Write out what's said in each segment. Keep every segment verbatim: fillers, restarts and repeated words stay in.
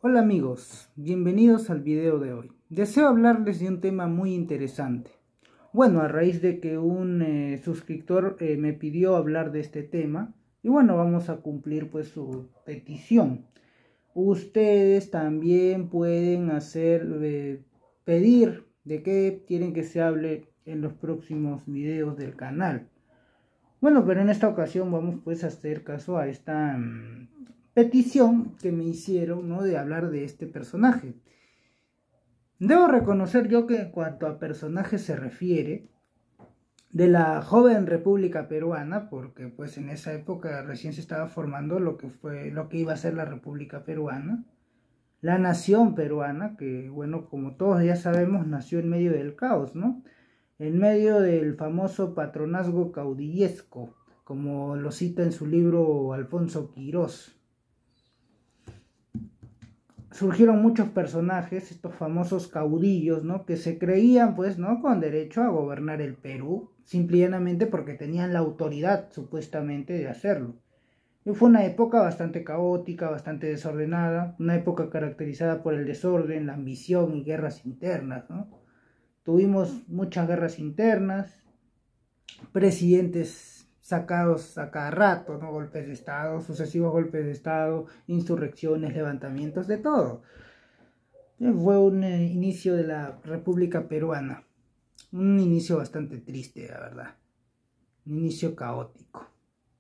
Hola amigos, bienvenidos al video de hoy. Deseo hablarles de un tema muy interesante. Bueno, a raíz de que un eh, suscriptor eh, me pidió hablar de este tema, y bueno, vamos a cumplir pues su petición. Ustedes también pueden hacer, eh, pedir de qué quieren que se hable en los próximos videos del canal. Bueno, pero en esta ocasión vamos pues a hacer caso a esta um, petición que me hicieron, ¿no? De hablar de este personaje. Debo reconocer yo que en cuanto a personaje se refiere, de la joven República Peruana, porque pues en esa época recién se estaba formando lo que fue, lo que iba a ser la República Peruana, la nación peruana, que bueno, como todos ya sabemos, nació en medio del caos, ¿no? En medio del famoso patronazgo caudillesco, como lo cita en su libro Alfonso Quirós. Surgieron muchos personajes, estos famosos caudillos, ¿no? Que se creían, pues, ¿no? Con derecho a gobernar el Perú, simplemente porque tenían la autoridad, supuestamente, de hacerlo. Y fue una época bastante caótica, bastante desordenada, una época caracterizada por el desorden, la ambición y guerras internas, ¿no? Tuvimos muchas guerras internas, presidentes sacados a cada rato, ¿no? Golpes de Estado, sucesivos golpes de Estado, insurrecciones, levantamientos, de todo. Fue un eh, inicio de la República Peruana, un inicio bastante triste, la verdad, un inicio caótico.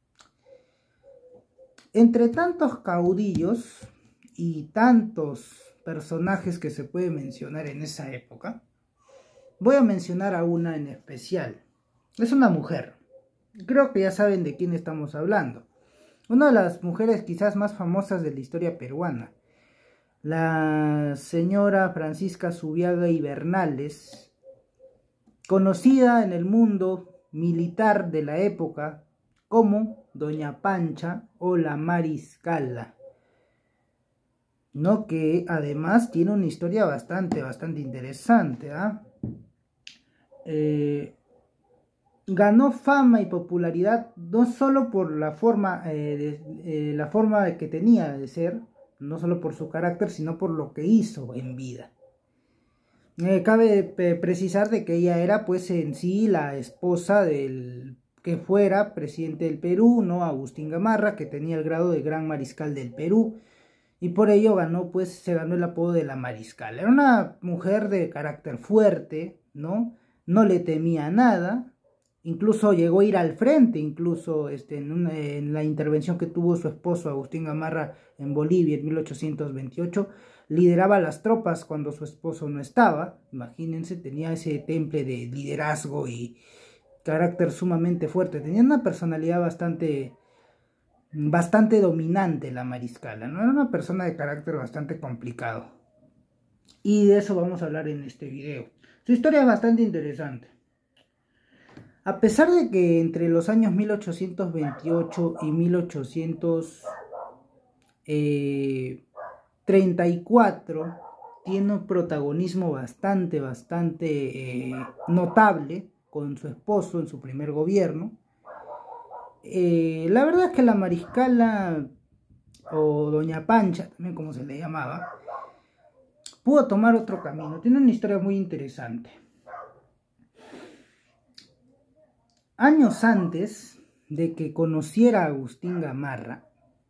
Entre tantos caudillos y tantos personajes que se puede mencionar en esa época, voy a mencionar a una en especial. Es una mujer. Creo que ya saben de quién estamos hablando. Una de las mujeres quizás más famosas de la historia peruana. La señora Francisca Zubiaga y Bernales, conocida en el mundo militar de la época como Doña Pancha o la Mariscala, ¿no? Que además tiene una historia bastante, bastante interesante, ¿ah? Eh, ganó fama y popularidad no solo por la forma, eh, de, eh, la forma que tenía de ser, no solo por su carácter, sino por lo que hizo en vida. Eh, cabe precisar de que ella era pues en sí la esposa del que fuera presidente del Perú, ¿no? Agustín Gamarra, que tenía el grado de Gran Mariscal del Perú, y por ello ganó pues se ganó el apodo de la Mariscal. Era una mujer de carácter fuerte, ¿no? No le temía nada. Incluso llegó a ir al frente, incluso este, en, una, en la intervención que tuvo su esposo Agustín Gamarra en Bolivia en mil ochocientos veintiocho, lideraba las tropas cuando su esposo no estaba. Imagínense, tenía ese temple de liderazgo y carácter sumamente fuerte. Tenía una personalidad bastante, bastante dominante la Mariscala, ¿no? Era una persona de carácter bastante complicado. Y de eso vamos a hablar en este video. Su historia es bastante interesante. A pesar de que entre los años mil ochocientos veintiocho y mil ochocientos treinta y cuatro tiene un protagonismo bastante, bastante eh, notable con su esposo en su primer gobierno, eh, la verdad es que la Mariscala, o Doña Pancha, también como se le llamaba, pudo tomar otro camino. Tiene una historia muy interesante. Años antes de que conociera a Agustín Gamarra,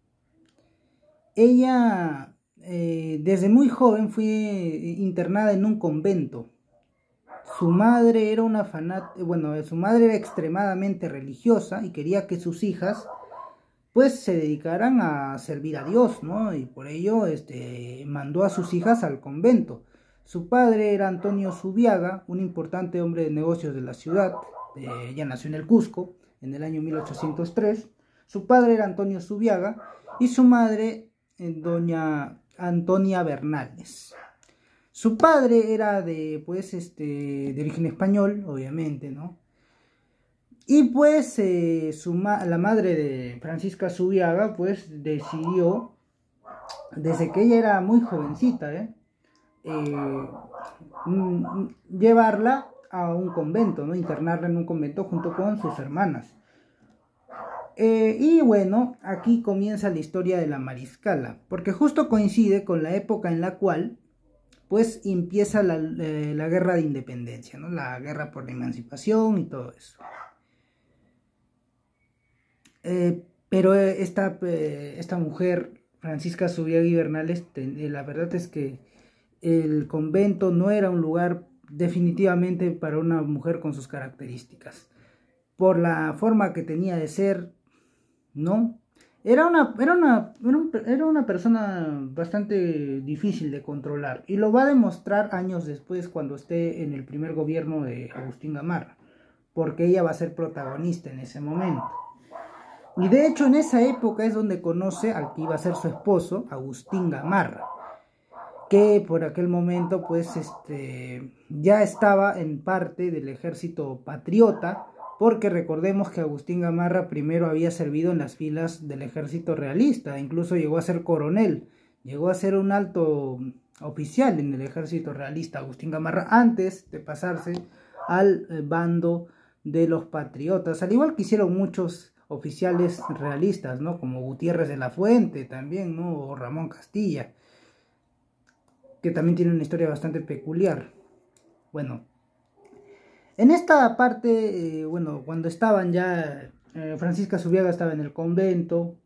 ella eh, desde muy joven fue internada en un convento. Su madre era una fanática, bueno, su madre era extremadamente religiosa y quería que sus hijas pues se dedicaran a servir a Dios, ¿no? Y por ello este, mandó a sus hijas al convento. Su padre era Antonio Zubiaga, un importante hombre de negocios de la ciudad. Eh, ella nació en el Cusco en el año mil ochocientos tres. Su padre era Antonio Zubiaga y su madre eh, doña Antonia Bernales. Su padre era de pues este de origen español, obviamente, ¿no? Y pues eh, su ma la madre de Francisca Zubiaga pues decidió, desde que ella era muy jovencita, ¿eh? Eh, llevarla a un convento, ¿no? Internarla en un convento junto con sus hermanas. Eh, y bueno, aquí comienza la historia de la Mariscala, porque justo coincide con la época en la cual pues empieza la, eh, la guerra de independencia, ¿no? La guerra por la emancipación y todo eso. Eh, pero esta, eh, esta mujer, Francisca Zubiaga y Bernales, te, eh, la verdad es que el convento no era un lugar definitivamente para una mujer con sus características. Por la forma que tenía de ser, ¿no? Era una, era una, era, un, era una persona bastante difícil de controlar. Y lo va a demostrar años después cuando esté en el primer gobierno de Agustín Gamarra. Porque ella va a ser protagonista en ese momento. Y de hecho en esa época es donde conoce al que iba a ser su esposo, Agustín Gamarra, que por aquel momento pues este, ya estaba en parte del ejército patriota, porque recordemos que Agustín Gamarra primero había servido en las filas del ejército realista, incluso llegó a ser coronel, llegó a ser un alto oficial en el ejército realista Agustín Gamarra antes de pasarse al bando de los patriotas, al igual que hicieron muchos oficiales realistas, ¿no? Como Gutiérrez de la Fuente también, ¿no? O Ramón Castilla, que también tiene una historia bastante peculiar. Bueno, en esta parte, eh, bueno, cuando estaban ya, eh, Francisca Zubiaga estaba en el convento,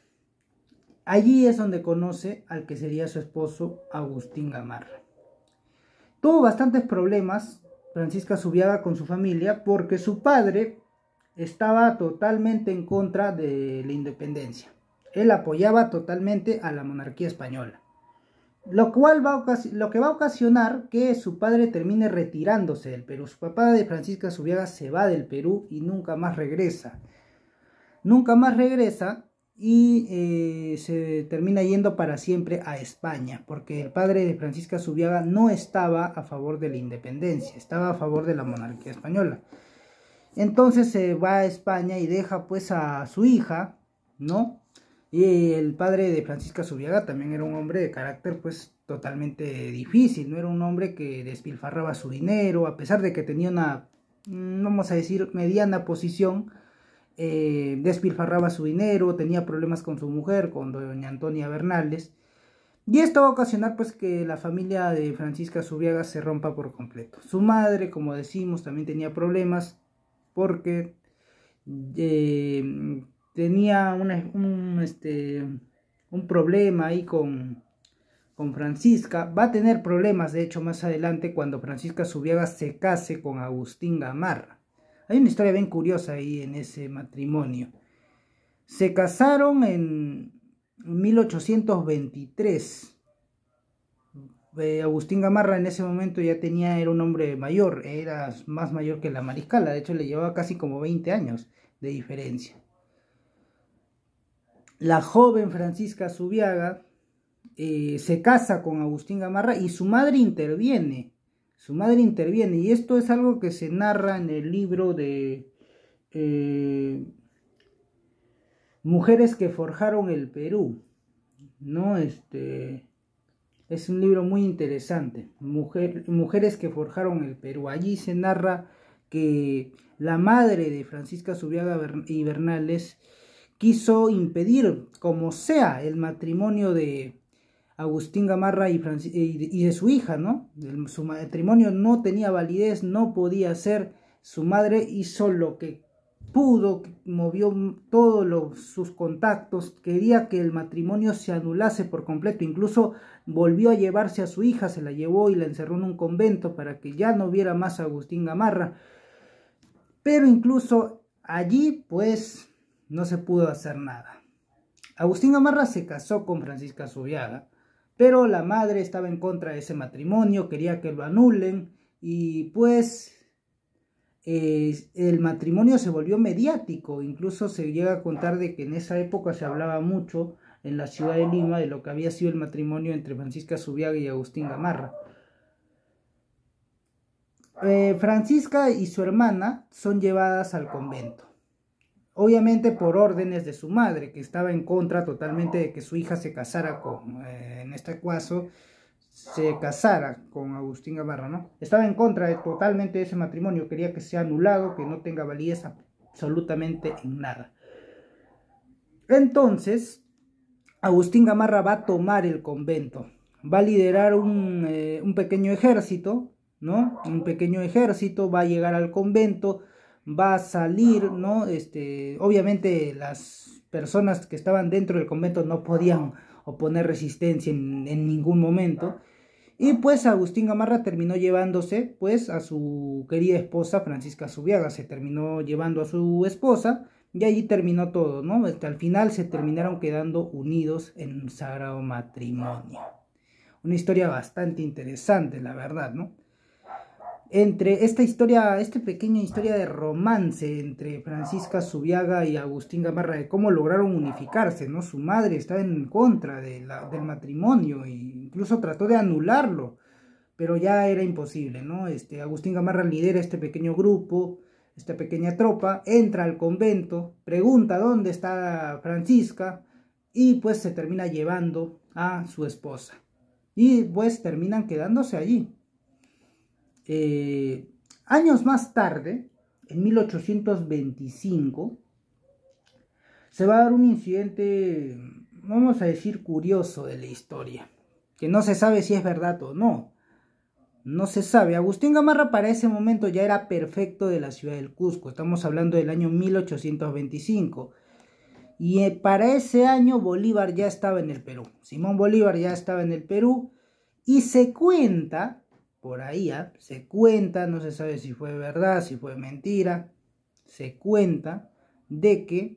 allí es donde conoce al que sería su esposo, Agustín Gamarra. Tuvo bastantes problemas Francisca Zubiaga con su familia, porque su padre estaba totalmente en contra de la independencia. Él apoyaba totalmente a la monarquía española. Lo cual va a, lo que va a ocasionar que su padre termine retirándose del Perú. Su papá de Francisca Zubiaga se va del Perú y nunca más regresa. Nunca más regresa y eh, se termina yendo para siempre a España, porque el padre de Francisca Zubiaga no estaba a favor de la independencia, estaba a favor de la monarquía española. Entonces se va a España y deja pues a su hija, ¿no? Y el padre de Francisca Zubiaga también era un hombre de carácter pues totalmente difícil, no era un hombre que despilfarraba su dinero, a pesar de que tenía una, vamos a decir, mediana posición, eh, despilfarraba su dinero, tenía problemas con su mujer, con doña Antonia Bernales, y esto va a ocasionar pues que la familia de Francisca Zubiaga se rompa por completo. Su madre, como decimos, también tenía problemas, porque eh, tenía una, un, este, un problema ahí con, con Francisca. Va a tener problemas, de hecho, más adelante cuando Francisca Zubiaga se case con Agustín Gamarra. Hay una historia bien curiosa ahí en ese matrimonio. Se casaron en mil ochocientos veintitrés. Eh, Agustín Gamarra en ese momento ya tenía, era un hombre mayor, era más mayor que la Mariscala, de hecho le llevaba casi como veinte años de diferencia. La joven Francisca Zubiaga eh, se casa con Agustín Gamarra y su madre interviene, su madre interviene, y esto es algo que se narra en el libro de eh, Mujeres que forjaron el Perú, ¿no? Este... Es un libro muy interesante, Mujer, Mujeres que forjaron el Perú. Allí se narra que la madre de Francisca Zubiaga y Bernales quiso impedir, como sea, el matrimonio de Agustín Gamarra y, y de su hija, ¿no? El, su matrimonio no tenía validez, no podía ser. Su madre hizo lo que pudo, movió todos sus contactos, quería que el matrimonio se anulase por completo, incluso volvió a llevarse a su hija, se la llevó y la encerró en un convento para que ya no viera más a Agustín Gamarra, pero incluso allí pues no se pudo hacer nada. Agustín Gamarra se casó con Francisca Zubiaga, pero la madre estaba en contra de ese matrimonio, quería que lo anulen y pues Eh, el matrimonio se volvió mediático, incluso se llega a contar de que en esa época se hablaba mucho en la ciudad de Lima de lo que había sido el matrimonio entre Francisca Zubiaga y Agustín Gamarra. Eh, Francisca y su hermana son llevadas al convento, obviamente por órdenes de su madre, que estaba en contra totalmente de que su hija se casara con, eh, en este caso, se casara con Agustín Gamarra, ¿no? Estaba en contra de, totalmente de ese matrimonio, quería que sea anulado, que no tenga validez absolutamente en nada. Entonces, Agustín Gamarra va a tomar el convento, va a liderar un, eh, un pequeño ejército, ¿no? Un pequeño ejército va a llegar al convento, va a salir, ¿no? Este, obviamente las personas que estaban dentro del convento no podían oponer resistencia en, en ningún momento. Y pues Agustín Gamarra terminó llevándose pues a su querida esposa Francisca Zubiaga, se terminó llevando a su esposa y allí terminó todo, ¿no? Hasta el final se terminaron quedando unidos en un sagrado matrimonio. Una historia bastante interesante, la verdad, ¿no? Entre esta historia, esta pequeña historia de romance entre Francisca Zubiaga y Agustín Gamarra, de cómo lograron unificarse, ¿no? Su madre estaba en contra de la, del matrimonio e incluso trató de anularlo, pero ya era imposible, ¿no? Este, Agustín Gamarra lidera este pequeño grupo, esta pequeña tropa, entra al convento, pregunta dónde está Francisca y pues se termina llevando a su esposa. Y pues terminan quedándose allí. Eh, años más tarde, en mil ochocientos veinticinco, se va a dar un incidente, vamos a decir, curioso de la historia, que no se sabe si es verdad o no. No se sabe. Agustín Gamarra para ese momento ya era prefecto de la ciudad del Cusco. Estamos hablando del año mil ochocientos veinticinco. Y para ese año Bolívar ya estaba en el Perú. Simón Bolívar ya estaba en el Perú. Y se cuenta, por ahí, ¿eh? se cuenta, no se sabe si fue verdad, si fue mentira, se cuenta de que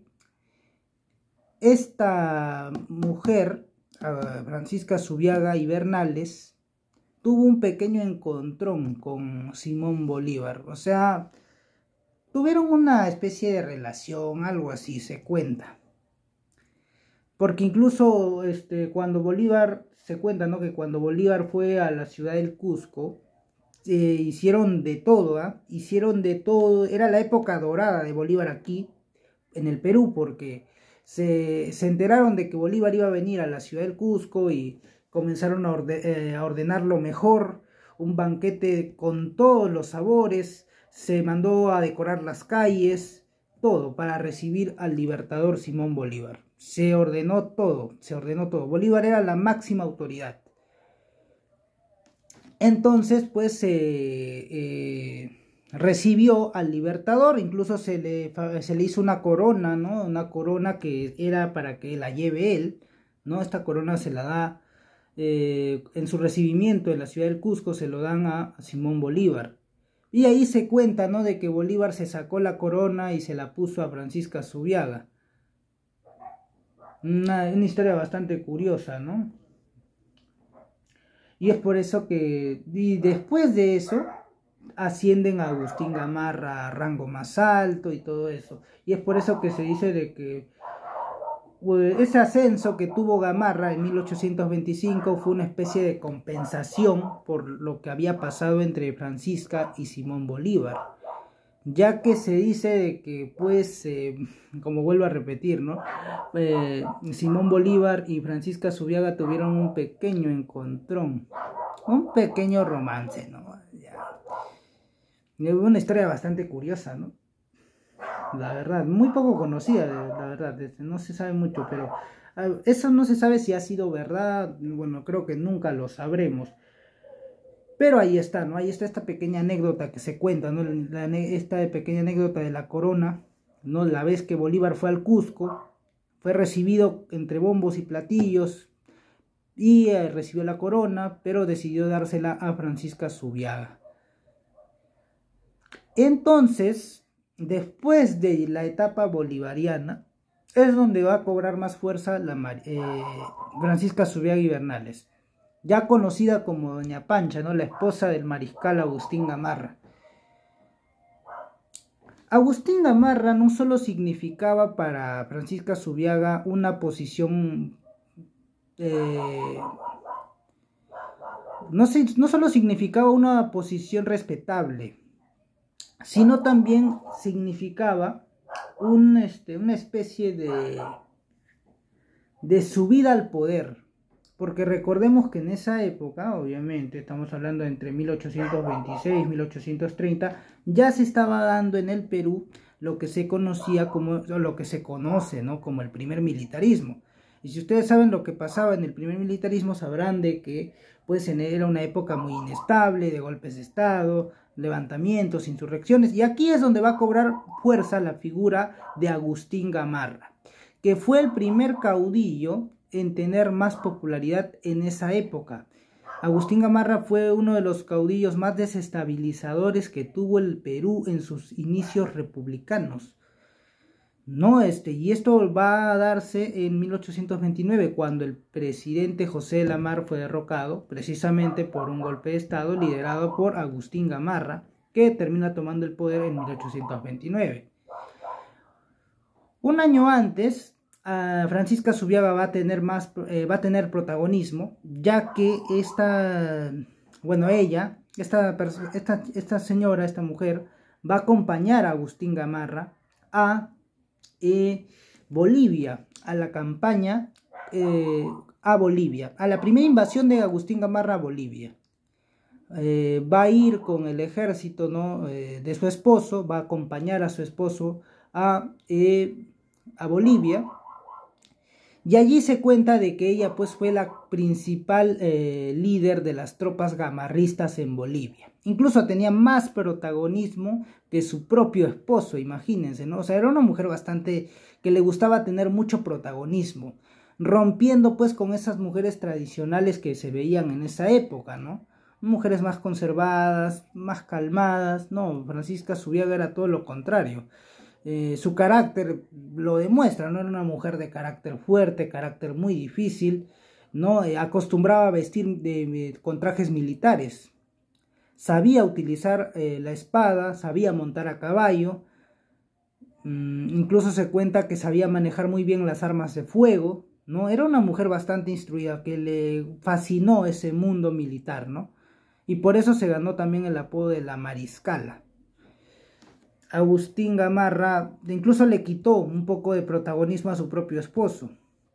esta mujer, Francisca Zubiaga y Bernales, tuvo un pequeño encontrón con Simón Bolívar. O sea, tuvieron una especie de relación, algo así, se cuenta. Porque incluso este, cuando Bolívar, se cuenta, ¿no? Que cuando Bolívar fue a la ciudad del Cusco, eh, hicieron de todo, ¿eh? Hicieron de todo. Era la época dorada de Bolívar aquí, en el Perú, porque se, se enteraron de que Bolívar iba a venir a la ciudad del Cusco y comenzaron a, orde, eh, a ordenarlo mejor, un banquete con todos los sabores, se mandó a decorar las calles, todo para recibir al libertador Simón Bolívar. Se ordenó todo, se ordenó todo. Bolívar era la máxima autoridad. Entonces, pues, eh, eh, recibió al libertador, incluso se le, se le hizo una corona, ¿no? Una corona que era para que la lleve él, ¿no? Esta corona se la da Eh, en su recibimiento en la ciudad del Cusco, se lo dan a Simón Bolívar. Y ahí se cuenta, ¿no? De que Bolívar se sacó la corona y se la puso a Francisca Zubiaga. Una, una historia bastante curiosa, ¿no? Y es por eso que, y después de eso, ascienden a Agustín Gamarra a rango más alto y todo eso. Y es por eso que se dice de que ese ascenso que tuvo Gamarra en mil ochocientos veinticinco fue una especie de compensación por lo que había pasado entre Francisca y Simón Bolívar, ya que se dice de que, pues, eh, como vuelvo a repetir, ¿no? Eh, Simón Bolívar y Francisca Zubiaga tuvieron un pequeño encontrón, un pequeño romance, ¿no? Ya. Una historia bastante curiosa, ¿no? La verdad, muy poco conocida, la verdad, no se sabe mucho, pero eso no se sabe si ha sido verdad, bueno, creo que nunca lo sabremos, pero ahí está, ¿no? Ahí está esta pequeña anécdota que se cuenta, ¿no? La, esta pequeña anécdota de la corona, ¿no? La vez que Bolívar fue al Cusco, fue recibido entre bombos y platillos y eh, recibió la corona, pero decidió dársela a Francisca Zubiaga. Entonces, después de la etapa bolivariana, es donde va a cobrar más fuerza la eh, Francisca Zubiaga y Bernales, ya conocida como Doña Pancha, ¿no? La esposa del mariscal Agustín Gamarra. Agustín Gamarra no solo significaba para Francisca Zubiaga una posición, eh, no, no solo significaba una posición respetable, sino también significaba un, este, una especie de, de subida al poder, porque recordemos que en esa época, obviamente, estamos hablando entre mil ochocientos veintiséis y mil ochocientos treinta, ya se estaba dando en el Perú lo que se conocía como, o lo que se conoce, ¿no?, como el primer militarismo. Y si ustedes saben lo que pasaba en el primer militarismo, sabrán de que pues era una época muy inestable, de golpes de estado, levantamientos, insurrecciones, y aquí es donde va a cobrar fuerza la figura de Agustín Gamarra, que fue el primer caudillo en tener más popularidad en esa época. Agustín Gamarra fue uno de los caudillos más desestabilizadores que tuvo el Perú en sus inicios republicanos. No, este, y esto va a darse en mil ochocientos veintinueve, cuando el presidente José de la Mar fue derrocado, precisamente por un golpe de estado liderado por Agustín Gamarra, que termina tomando el poder en mil ochocientos veintinueve. Un año antes, uh, Francisca Zubiaga va a tener más, eh, va a tener protagonismo, ya que esta, bueno, ella, esta, esta, esta señora, esta mujer, va a acompañar a Agustín Gamarra a Eh, Bolivia, a la campaña eh, a Bolivia, a la primera invasión de Agustín Gamarra a Bolivia. Eh, va a ir con el ejército, ¿no?, eh, de su esposo, va a acompañar a su esposo a, eh, a Bolivia, y allí se cuenta de que ella pues fue la principal eh, líder de las tropas gamarristas en Bolivia. Incluso tenía más protagonismo que su propio esposo, imagínense, ¿no? O sea, era una mujer bastante que le gustaba tener mucho protagonismo, rompiendo pues con esas mujeres tradicionales que se veían en esa época, ¿no? Mujeres más conservadas, más calmadas. No, Francisca Zubiaga era todo lo contrario. Eh, su carácter lo demuestra, ¿no? Era una mujer de carácter fuerte, carácter muy difícil, ¿no? Eh, acostumbraba a vestir de, de, con trajes militares. Sabía utilizar eh, la espada, sabía montar a caballo, mm, incluso se cuenta que sabía manejar muy bien las armas de fuego, ¿no? Era una mujer bastante instruida, que le fascinó ese mundo militar, ¿no? Y por eso se ganó también el apodo de la Mariscala. Agustín Gamarra incluso le quitó un poco de protagonismo a su propio esposo.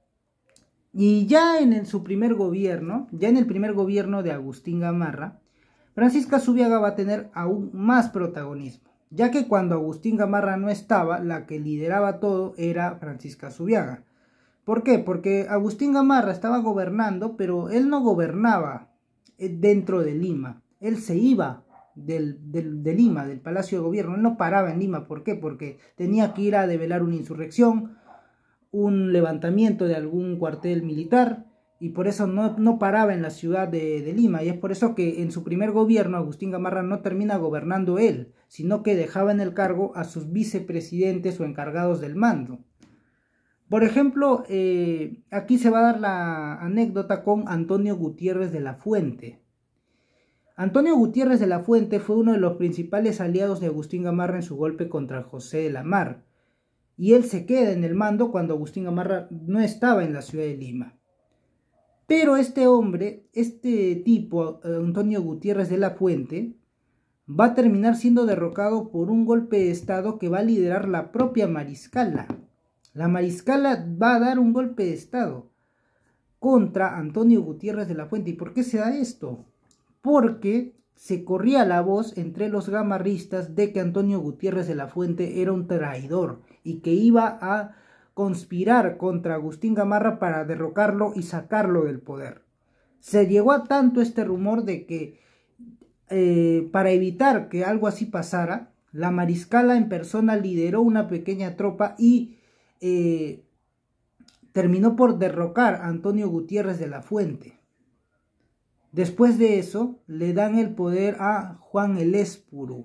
Y ya en el, su primer gobierno, ya en el primer gobierno de Agustín Gamarra, Francisca Zubiaga va a tener aún más protagonismo, ya que cuando Agustín Gamarra no estaba, la que lideraba todo era Francisca Zubiaga. ¿Por qué? Porque Agustín Gamarra estaba gobernando, pero él no gobernaba dentro de Lima, él se iba Del, del, de Lima, del Palacio de Gobierno. Él no paraba en Lima. ¿Por qué? Porque tenía que ir a develar una insurrección, un levantamiento de algún cuartel militar, y por eso no, no paraba en la ciudad de, de Lima. Y es por eso que en su primer gobierno Agustín Gamarra no termina gobernando él, sino que dejaba en el cargo a sus vicepresidentes o encargados del mando. Por ejemplo, eh, aquí se va a dar la anécdota con Antonio Gutiérrez de la Fuente. Antonio Gutiérrez de la Fuente fue uno de los principales aliados de Agustín Gamarra en su golpe contra José de la Mar, y él se queda en el mando cuando Agustín Gamarra no estaba en la ciudad de Lima. Pero este hombre, este tipo, Antonio Gutiérrez de la Fuente, va a terminar siendo derrocado por un golpe de estado que va a liderar la propia Mariscala. La Mariscala va a dar un golpe de estado contra Antonio Gutiérrez de la Fuente. ¿Y por qué se da esto? Porque se corría la voz entre los gamarristas de que Antonio Gutiérrez de la Fuente era un traidor y que iba a conspirar contra Agustín Gamarra para derrocarlo y sacarlo del poder. Se llegó a tanto este rumor de que eh, para evitar que algo así pasara, la Mariscala en persona lideró una pequeña tropa y eh, terminó por derrocar a Antonio Gutiérrez de la Fuente. Después de eso, le dan el poder a Juan el Espuru.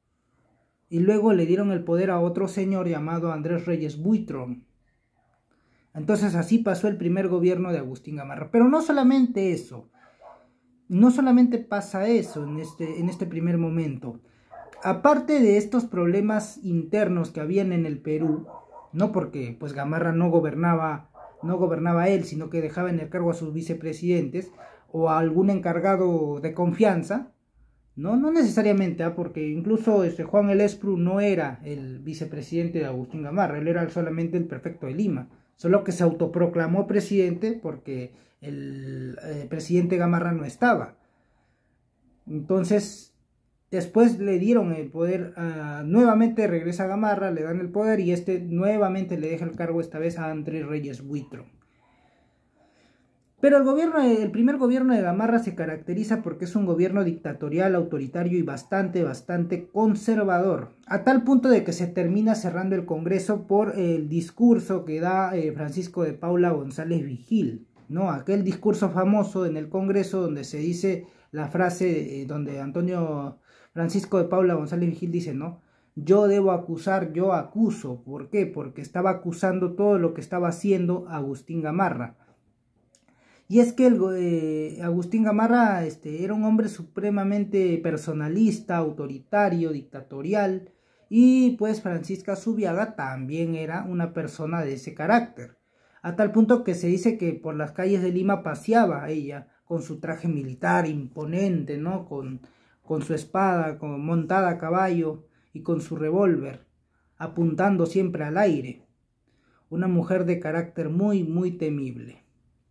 Y luego le dieron el poder a otro señor llamado Andrés Reyes Buitrón. Entonces así pasó el primer gobierno de Agustín Gamarra. Pero no solamente eso. No solamente pasa eso en este, en este primer momento. Aparte de estos problemas internos que habían en el Perú, no porque pues Gamarra no gobernaba, no gobernaba él, sino que dejaba en el cargo a sus vicepresidentes o a algún encargado de confianza, no, no necesariamente, ¿eh? Porque incluso este Juan el Espuru no era el vicepresidente de Agustín Gamarra, él era solamente el prefecto de Lima, solo que se autoproclamó presidente porque el eh, presidente Gamarra no estaba. Entonces, Después le dieron el poder, uh, nuevamente regresa a Gamarra, le dan el poder y este nuevamente le deja el cargo esta vez a Andrés Reyes Buitro. Pero el, gobierno, el primer gobierno de Gamarra se caracteriza porque es un gobierno dictatorial, autoritario y bastante, bastante conservador. A tal punto de que se termina cerrando el Congreso por el discurso que da eh, Francisco de Paula González Vigil, ¿no? Aquel discurso famoso en el Congreso donde se dice la frase, eh, donde Antonio Francisco de Paula González Vigil dice, ¿no? Yo debo acusar, yo acuso. ¿Por qué? Porque estaba acusando todo lo que estaba haciendo Agustín Gamarra. Y es que el, eh, Agustín Gamarra este, era un hombre supremamente personalista, autoritario, dictatorial, y pues Francisca Zubiaga también era una persona de ese carácter, a tal punto que se dice que por las calles de Lima paseaba ella con su traje militar imponente, ¿no? Con, con su espada, con, montada a caballo y con su revólver, apuntando siempre al aire. Una mujer de carácter muy, muy temible.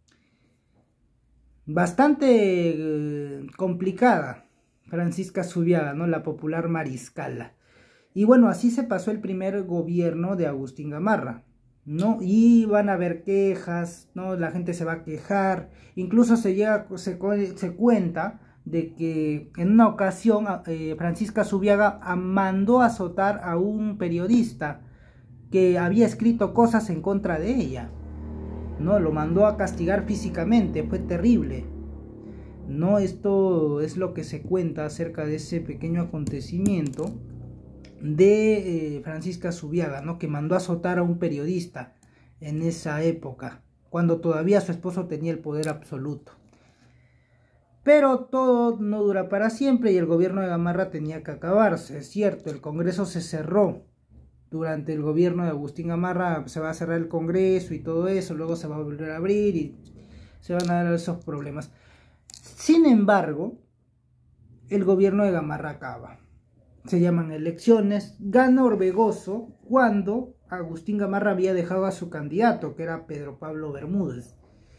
Bastante eh, complicada, Francisca Zubiaga, ¿no? La popular mariscala. Y bueno, así se pasó el primer gobierno de Agustín Gamarra, ¿no? Y van a haber quejas, ¿no? La gente se va a quejar, incluso se, llega, se, se cuenta de que en una ocasión eh, Francisca Zubiaga mandó azotar a un periodista que había escrito cosas en contra de ella. No, lo mandó a castigar físicamente, fue terrible. No, esto es lo que se cuenta acerca de ese pequeño acontecimiento de eh, Francisca Zubiaga, ¿no? Que mandó a azotar a un periodista en esa época, cuando todavía su esposo tenía el poder absoluto. Pero todo no dura para siempre y el gobierno de Gamarra tenía que acabarse, es cierto, el Congreso se cerró. Durante el gobierno de Agustín Gamarra se va a cerrar el Congreso y todo eso, luego se va a volver a abrir y se van a dar esos problemas. Sin embargo, el gobierno de Gamarra acaba. Se llaman elecciones, gana Orbegoso cuando Agustín Gamarra había dejado a su candidato, que era Pedro Pablo Bermúdez.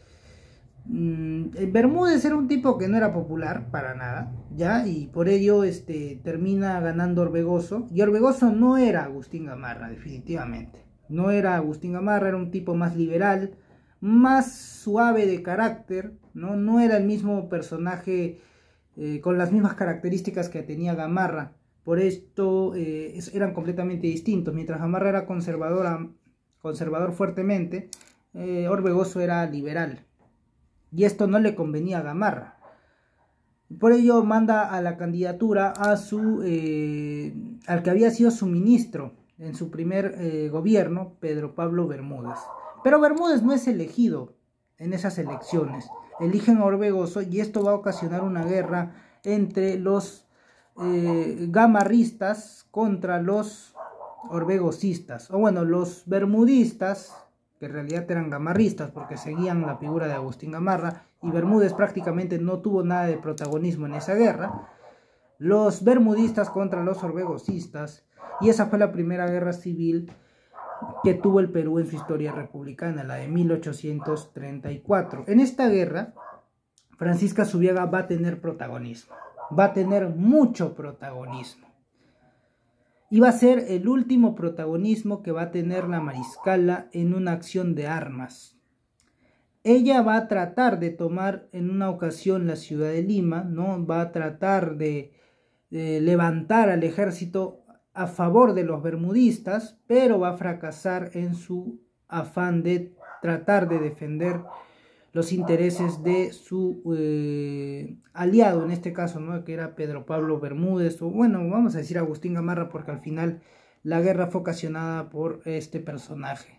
Bermúdez era un tipo que no era popular para nada, ya, y por ello este, termina ganando Orbegoso, y Orbegoso no era Agustín Gamarra, definitivamente, no era Agustín Gamarra, era un tipo más liberal, más suave de carácter, no, no era el mismo personaje eh, con las mismas características que tenía Gamarra, por esto eh, eran completamente distintos. Mientras Gamarra era conservador, conservador fuertemente, eh, Orbegoso era liberal. Y esto no le convenía a Gamarra. Por ello manda a la candidatura a su, eh, al que había sido su ministro en su primer eh, gobierno, Pedro Pablo Bermúdez. Pero Bermúdez no es elegido en esas elecciones. Eligen a Orbegoso y esto va a ocasionar una guerra entre los eh, gamarristas contra los orbegosistas. O bueno, los bermudistas, que en realidad eran gamarristas porque seguían la figura de Agustín Gamarra, y Bermúdez prácticamente no tuvo nada de protagonismo en esa guerra, los bermudistas contra los orbegosistas, y esa fue la primera guerra civil que tuvo el Perú en su historia republicana, la de mil ochocientos treinta y cuatro. En esta guerra, Francisca Zubiaga va a tener protagonismo, va a tener mucho protagonismo. Y va a ser el último protagonismo que va a tener la mariscala en una acción de armas. Ella va a tratar de tomar en una ocasión la ciudad de Lima, ¿no? Va a tratar de, de levantar al ejército a favor de los bermudistas, pero va a fracasar en su afán de tratar de defender los intereses de su eh, aliado, en este caso, ¿no? Que era Pedro Pablo Bermúdez, o bueno, vamos a decir Agustín Gamarra, porque al final la guerra fue ocasionada por este personaje.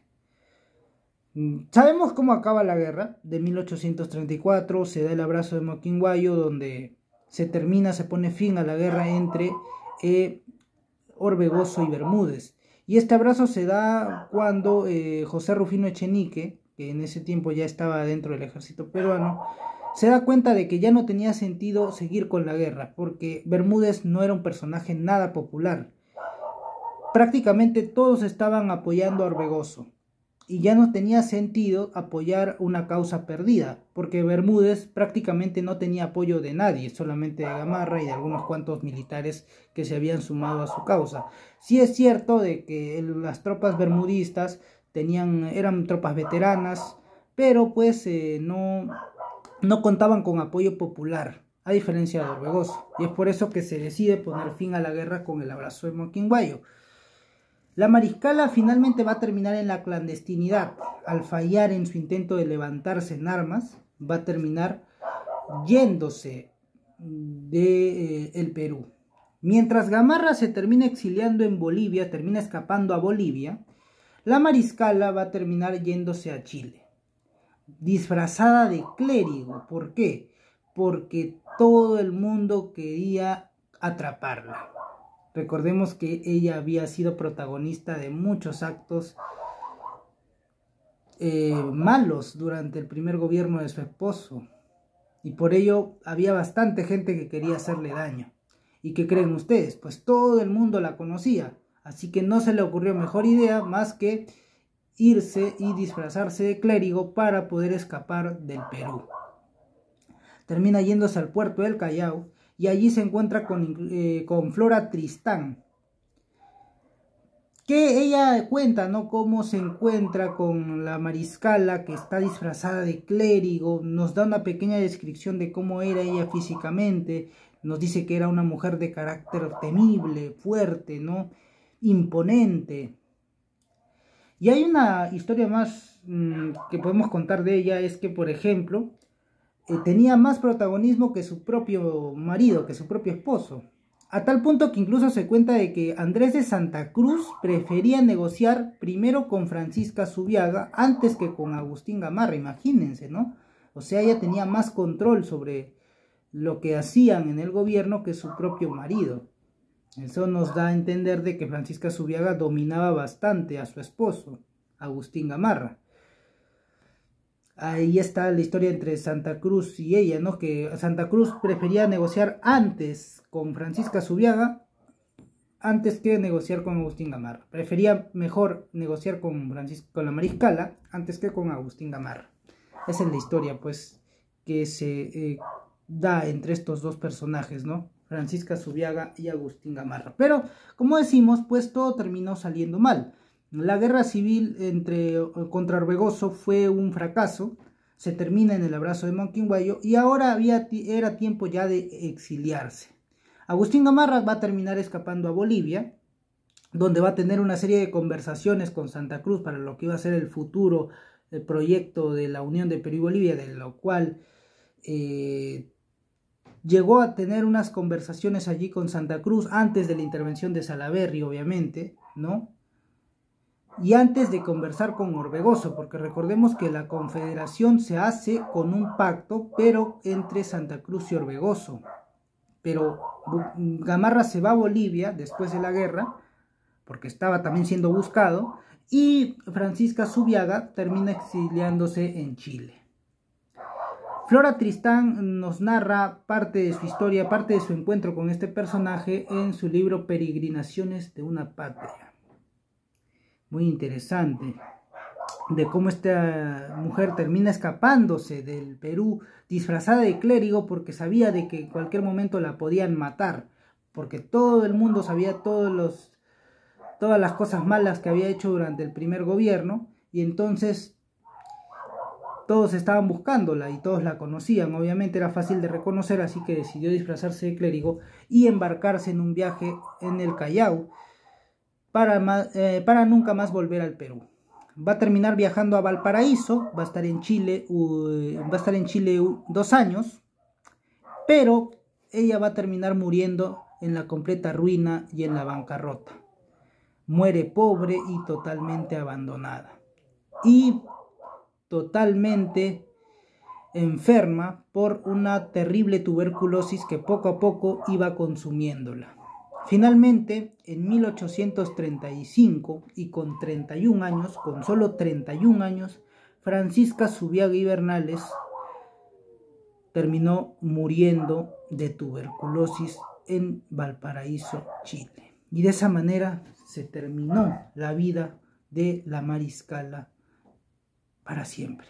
Sabemos cómo acaba la guerra de mil ochocientos treinta y cuatro, se da el abrazo de Moquinguayo, donde se termina, se pone fin a la guerra entre eh, Orbegoso y Bermúdez. Y este abrazo se da cuando eh, José Rufino Echenique, que en ese tiempo ya estaba dentro del ejército peruano, se da cuenta de que ya no tenía sentido seguir con la guerra, porque Bermúdez no era un personaje nada popular. Prácticamente todos estaban apoyando a Orbegoso. y ya no tenía sentido apoyar una causa perdida, porque Bermúdez prácticamente no tenía apoyo de nadie, solamente de Gamarra y de algunos cuantos militares que se habían sumado a su causa. Sí es cierto de que el, las tropas bermudistas tenían, eran tropas veteranas, pero pues eh, no, no contaban con apoyo popular, a diferencia de Orbegoso, y es por eso que se decide poner fin a la guerra con el abrazo de Moquinguayo. La mariscala finalmente va a terminar en la clandestinidad. Al fallar en su intento de levantarse en armas, va a terminar yéndose de eh, el Perú. Mientras Gamarra se termina exiliando en Bolivia, termina escapando a Bolivia, la mariscala va a terminar yéndose a Chile, disfrazada de clérigo. ¿Por qué? Porque todo el mundo quería atraparla. Recordemos que ella había sido protagonista de muchos actos eh, malos durante el primer gobierno de su esposo. Y por ello había bastante gente que quería hacerle daño. ¿Y qué creen ustedes? Pues todo el mundo la conocía. Así que no se le ocurrió mejor idea más que irse y disfrazarse de clérigo para poder escapar del Perú. Termina yéndose al puerto del Callao. Y allí se encuentra con, eh, con Flora Tristán, que ella cuenta, ¿no?, cómo se encuentra con la mariscala que está disfrazada de clérigo. Nos da una pequeña descripción de cómo era ella físicamente. Nos dice que era una mujer de carácter temible, fuerte, ¿no?, imponente. Y hay una historia más mmm, que podemos contar de ella, es que, por ejemplo, Eh, tenía más protagonismo que su propio marido, que su propio esposo, a tal punto que incluso se cuenta de que Andrés de Santa Cruz prefería negociar primero con Francisca Zubiaga antes que con Agustín Gamarra, imagínense, ¿no? O sea, ella tenía más control sobre lo que hacían en el gobierno que su propio marido. Eso nos da a entender de que Francisca Zubiaga dominaba bastante a su esposo, Agustín Gamarra. Ahí está la historia entre Santa Cruz y ella, ¿no? Que Santa Cruz prefería negociar antes con Francisca Zubiaga antes que negociar con Agustín Gamarra. Prefería mejor negociar con, Francisco, con la mariscala antes que con Agustín Gamarra. Esa es la historia, pues, que se eh, da entre estos dos personajes, ¿no? Francisca Zubiaga y Agustín Gamarra. Pero, como decimos, pues todo terminó saliendo mal. La guerra civil entre, contra Orbegoso fue un fracaso, se termina en el abrazo de Moquinguayo y ahora había, era tiempo ya de exiliarse. Agustín Gamarra va a terminar escapando a Bolivia, donde va a tener una serie de conversaciones con Santa Cruz para lo que iba a ser el futuro el proyecto de la Unión de Perú y Bolivia, de lo cual eh, llegó a tener unas conversaciones allí con Santa Cruz antes de la intervención de Salaverry, obviamente, ¿no? Y antes de conversar con Orbegoso, porque recordemos que la confederación se hace con un pacto, pero entre Santa Cruz y Orbegoso. Pero Gamarra se va a Bolivia después de la guerra, porque estaba también siendo buscado, y Francisca Zubiaga termina exiliándose en Chile. Flora Tristán nos narra parte de su historia, parte de su encuentro con este personaje en su libro Peregrinaciones de una Patria. Muy interesante, de cómo esta mujer termina escapándose del Perú disfrazada de clérigo porque sabía de que en cualquier momento la podían matar, porque todo el mundo sabía todos los, todas las cosas malas que había hecho durante el primer gobierno, y entonces todos estaban buscándola y todos la conocían. Obviamente era fácil de reconocer, así que decidió disfrazarse de clérigo y embarcarse en un viaje en el Callao para, eh, para nunca más volver al Perú. Va a terminar viajando a Valparaíso, va a estar en Chile, uh, va a estar en Chile dos años, pero ella va a terminar muriendo en la completa ruina y en la bancarrota. Muere pobre y totalmente abandonada. Y totalmente enferma por una terrible tuberculosis que poco a poco iba consumiéndola. Finalmente, en mil ochocientos treinta y cinco, y con treinta y un años, con solo treinta y un años, Francisca Zubiaga y Bernales terminó muriendo de tuberculosis en Valparaíso, Chile. Y de esa manera se terminó la vida de la mariscala para siempre.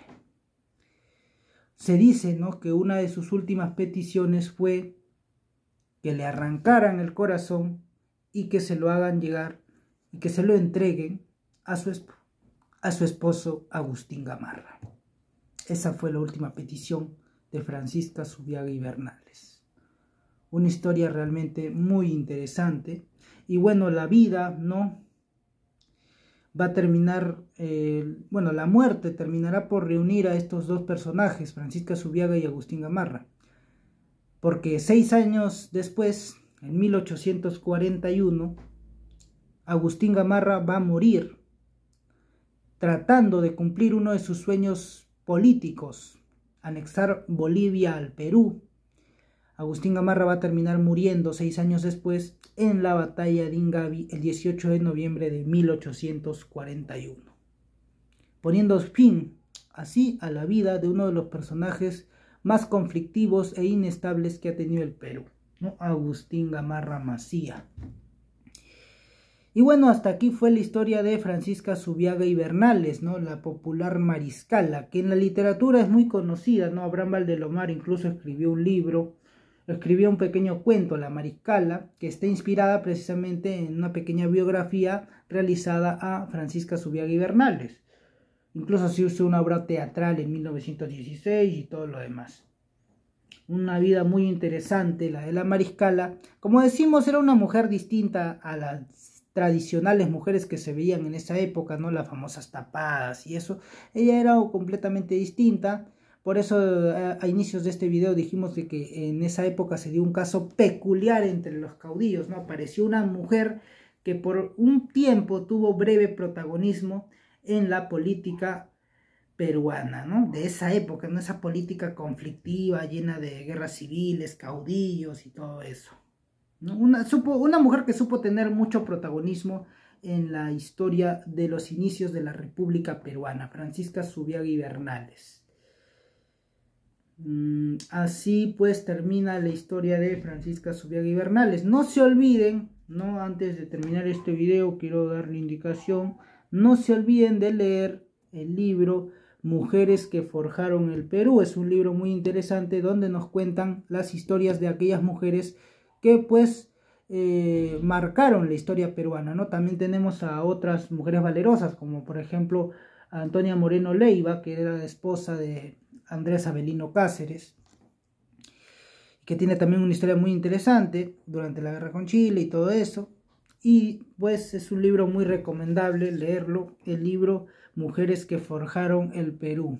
Se dice, ¿no?, que una de sus últimas peticiones fue que le arrancaran el corazón y que se lo hagan llegar y que se lo entreguen a su, esp a su esposo Agustín Gamarra. Esa fue la última petición de Francisca Zubiaga y Bernales. Una historia realmente muy interesante. Y bueno, la vida, ¿no?, va a terminar, eh, bueno, la muerte terminará por reunir a estos dos personajes, Francisca Zubiaga y Agustín Gamarra. Porque seis años después, en mil ochocientos cuarenta y uno, Agustín Gamarra va a morir tratando de cumplir uno de sus sueños políticos, anexar Bolivia al Perú. Agustín Gamarra va a terminar muriendo seis años después en la batalla de Ingavi el dieciocho de noviembre de mil ochocientos cuarenta y uno, poniendo fin así a la vida de uno de los personajes más conflictivos e inestables que ha tenido el Perú, ¿no?, Agustín Gamarra Macía. Y bueno, hasta aquí fue la historia de Francisca Zubiaga y Bernales, ¿no?, la popular mariscala, que en la literatura es muy conocida, ¿no? Abraham Valdelomar incluso escribió un libro, escribió un pequeño cuento, La Mariscala, que está inspirada precisamente en una pequeña biografía realizada a Francisca Zubiaga y Bernales. Incluso se hizo una obra teatral en mil novecientos dieciséis y todo lo demás. Una vida muy interesante, la de la mariscala. Como decimos, era una mujer distinta a las tradicionales mujeres que se veían en esa época, ¿no?, las famosas tapadas y eso. Ella era completamente distinta. Por eso a, a inicios de este video dijimos de que en esa época se dio un caso peculiar entre los caudillos, ¿no? Apareció una mujer que por un tiempo tuvo breve protagonismo en la política peruana, ¿no?, de esa época, ¿no?, esa política conflictiva, llena de guerras civiles, caudillos y todo eso, ¿no? Una, supo, una mujer que supo tener mucho protagonismo en la historia de los inicios de la República Peruana, Francisca Zubiaga y Bernales. Mm, así pues termina la historia de Francisca Zubiaga y Bernales. No se olviden, ¿no?, antes de terminar este video quiero darle indicación, no se olviden de leer el libro Mujeres que forjaron el Perú. Es un libro muy interesante donde nos cuentan las historias de aquellas mujeres que pues eh, marcaron la historia peruana, ¿no? También tenemos a otras mujeres valerosas, como por ejemplo a Antonia Moreno Leiva, que era la esposa de Andrés Avelino Cáceres, que tiene también una historia muy interesante durante la guerra con Chile y todo eso. Y pues es un libro muy recomendable leerlo, el libro Mujeres que forjaron el Perú.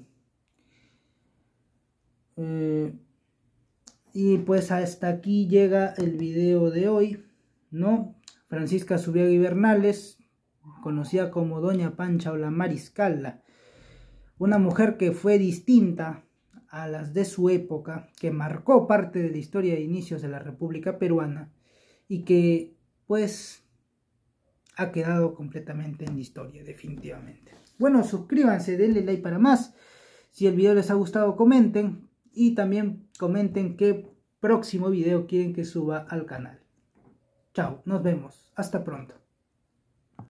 Eh, y pues hasta aquí llega el video de hoy, ¿no? Francisca Zubiaga y Bernales, conocida como Doña Pancha o la Mariscala, una mujer que fue distinta a las de su época, que marcó parte de la historia de inicios de la República Peruana y que pues ha quedado completamente en la historia, definitivamente. Bueno, suscríbanse, denle like para más. Si el video les ha gustado, comenten. Y también comenten qué próximo video quieren que suba al canal. Chao, nos vemos. Hasta pronto.